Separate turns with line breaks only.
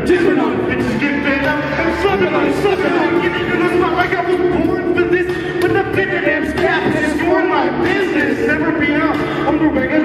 Dipping on bitches, get fed up. I'm sucking on, getting in the spot like I was born for this. When the pin and them scraps is for my business. Never be out, I'm the regular.